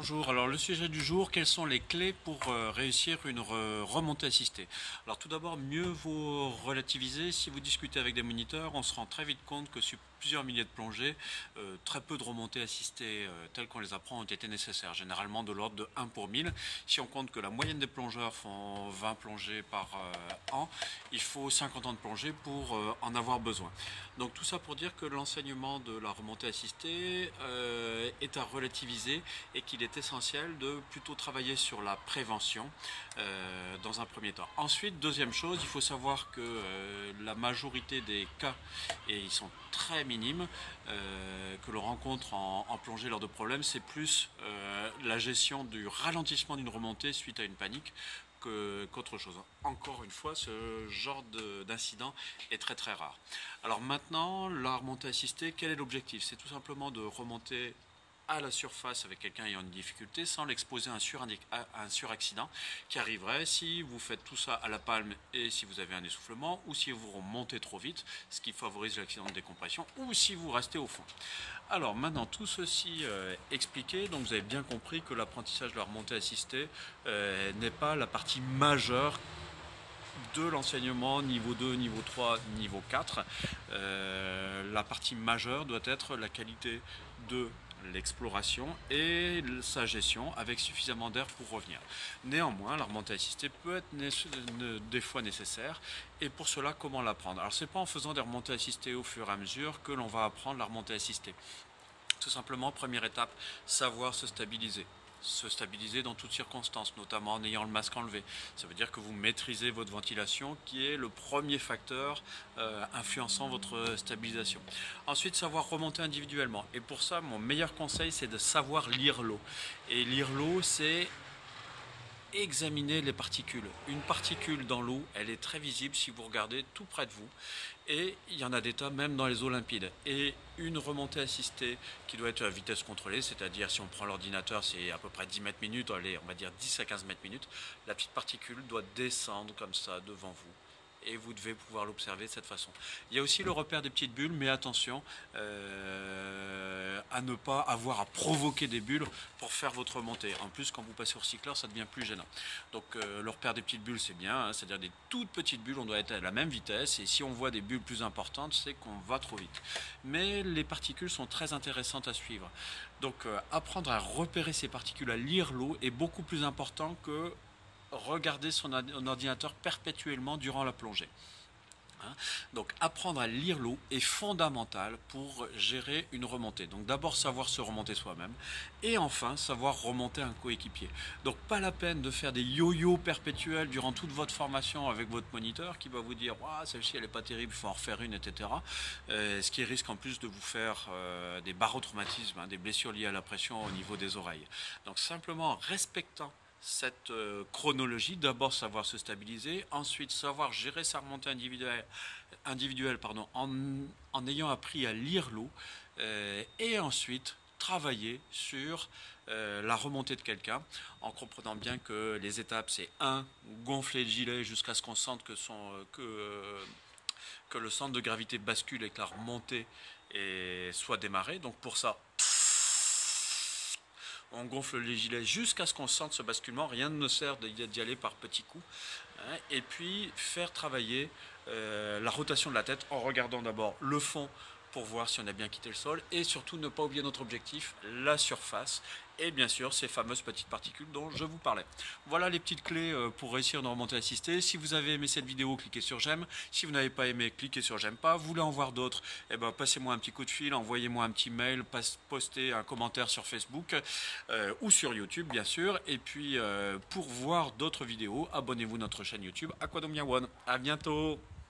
Bonjour, alors le sujet du jour, quelles sont les clés pour réussir une remontée assistée? Alors tout d'abord, mieux vaut relativiser. Si vous discutez avec des moniteurs, on se rend très vite compte que sur plusieurs milliers de plongées, très peu de remontées assistées telles qu'on les apprend ont été nécessaires, généralement de l'ordre de 1 pour 1000. Si on compte que la moyenne des plongeurs font 20 plongées par an, il faut 50 ans de plongée pour en avoir besoin. Donc tout ça pour dire que l'enseignement de la remontée assistée est à relativiser et qu'il est essentiel de plutôt travailler sur la prévention dans un premier temps. Ensuite, deuxième chose, il faut savoir que la majorité des cas, et ils sont très minimes, que l'on rencontre en plongée lors de problèmes, c'est plus la gestion du ralentissement d'une remontée suite à une panique qu'autre chose. Encore une fois, ce genre d'incident est très très rare. Alors maintenant, la remontée assistée, quel est l'objectif? C'est tout simplement de remonter à la surface avec quelqu'un ayant une difficulté sans l'exposer à un suraccident qui arriverait si vous faites tout ça à la palme et si vous avez un essoufflement, ou si vous remontez trop vite, ce qui favorise l'accident de décompression, ou si vous restez au fond. Alors maintenant, tout ceci expliqué, donc vous avez bien compris que l'apprentissage de la remontée assistée n'est pas la partie majeure de l'enseignement niveau 2, niveau 3, niveau 4. La partie majeure doit être la qualité de l'exploration et sa gestion avec suffisamment d'air pour revenir. Néanmoins, la remontée assistée peut être des fois nécessaire, et pour cela, comment l'apprendre? Alors c'est pas en faisant des remontées assistées au fur et à mesure que l'on va apprendre la remontée assistée. Tout simplement, première étape, savoir se stabiliser dans toutes circonstances, notamment en ayant le masque enlevé. Ça veut dire que vous maîtrisez votre ventilation, qui est le premier facteur influençant votre stabilisation. Ensuite, savoir remonter individuellement. Et pour ça, mon meilleur conseil, c'est de savoir lire l'eau. Et lire l'eau, c'est examiner les particules. Une particule dans l'eau, elle est très visible si vous regardez tout près de vous, et il y en a des tas même dans les eaux limpides. Et une remontée assistée qui doit être à vitesse contrôlée, c'est-à-dire si on prend l'ordinateur, c'est à peu près 10 mètres minutes, allez, on va dire 10 à 15 mètres minutes, la petite particule doit descendre comme ça devant vous. Et vous devez pouvoir l'observer de cette façon. Il y a aussi le repère des petites bulles, mais attention à ne pas avoir à provoquer des bulles pour faire votre remontée. En plus, quand vous passez au recycleur, ça devient plus gênant. Donc le repère des petites bulles, c'est bien, hein, c'est-à-dire des toutes petites bulles, on doit être à la même vitesse, et si on voit des bulles plus importantes, c'est qu'on va trop vite. Mais les particules sont très intéressantes à suivre. Donc apprendre à repérer ces particules, à lire l'eau, est beaucoup plus important que regarder son ordinateur perpétuellement durant la plongée. Donc apprendre à lire l'eau est fondamental pour gérer une remontée. Donc d'abord savoir se remonter soi-même, et enfin savoir remonter un coéquipier. Donc pas la peine de faire des yo-yo perpétuels durant toute votre formation avec votre moniteur qui va vous dire ah, celle-ci elle n'est pas terrible, il faut en refaire une, etc. Ce qui risque en plus de vous faire des barotraumatismes, des blessures liées à la pression au niveau des oreilles. Donc simplement respectant cette chronologie, d'abord savoir se stabiliser, ensuite savoir gérer sa remontée individuelle en ayant appris à lire l'eau, et ensuite travailler sur la remontée de quelqu'un, en comprenant bien que les étapes, c'est 1, gonfler le gilet jusqu'à ce qu'on sente que le centre de gravité bascule et que la remontée soit démarrée. Donc pour ça, on gonfle les gilets jusqu'à ce qu'on sente ce basculement. Rien ne sert d'y aller par petits coups. Et puis faire travailler la rotation de la tête en regardant d'abord le fond pour voir si on a bien quitté le sol, et surtout ne pas oublier notre objectif, la surface, et bien sûr ces fameuses petites particules dont je vous parlais. Voilà les petites clés pour réussir une remontée assistée. Si vous avez aimé cette vidéo, cliquez sur j'aime. Si vous n'avez pas aimé, cliquez sur j'aime pas. Vous voulez en voir d'autres, passez-moi un petit coup de fil, envoyez-moi un petit mail, postez un commentaire sur Facebook ou sur YouTube bien sûr. Et puis pour voir d'autres vidéos, abonnez-vous à notre chaîne YouTube Aquadomia One. À bientôt.